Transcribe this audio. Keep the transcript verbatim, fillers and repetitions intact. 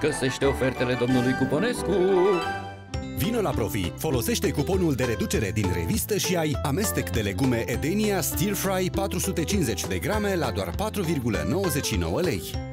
Găsește ofertele domnului Cuponescu! Vino la Profi, folosește cuponul de reducere din revistă și ai amestec de legume Edenia Stir Fry patru sute cincizeci de grame la doar patru virgulă nouăzeci și nouă lei.